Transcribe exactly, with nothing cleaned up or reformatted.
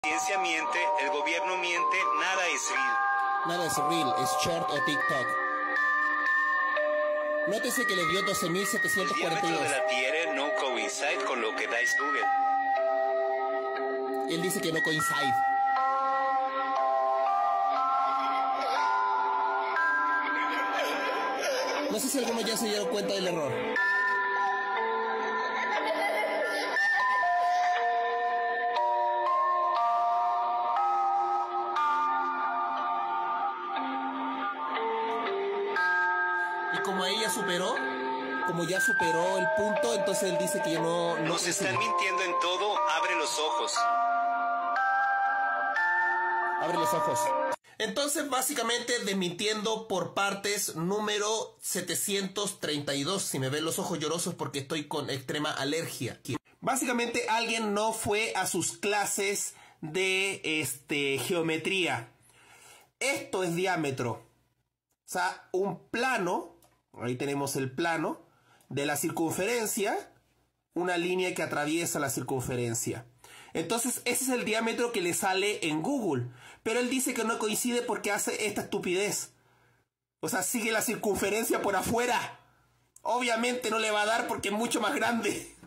ciencia miente, el gobierno miente, nada es real. Nada es real, es short o TikTok. Nótese que le dio doce mil setecientos cuarenta y dos. El diámetro de la Tierra no coincide con lo que dice Google. Él dice que no coincide. No sé si algunos ya se dieron cuenta del error. Y como ahí ya superó, como ya superó el punto, entonces él dice que no... no Nos están mintiendo en todo, abre los ojos. Abre los ojos. Entonces, básicamente, desmintiendo por partes, número setecientos treinta y dos. Si me ven los ojos llorosos porque estoy con extrema alergia. Básicamente, alguien no fue a sus clases de este, geometría. Esto es diámetro. O sea, un plano, ahí tenemos el plano, de la circunferencia, una línea que atraviesa la circunferencia. Entonces ese es el diámetro que le sale en Google. Pero él dice que no coincide porque hace esta estupidez. O sea, sigue la circunferencia por afuera. Obviamente no le va a dar porque es mucho más grande.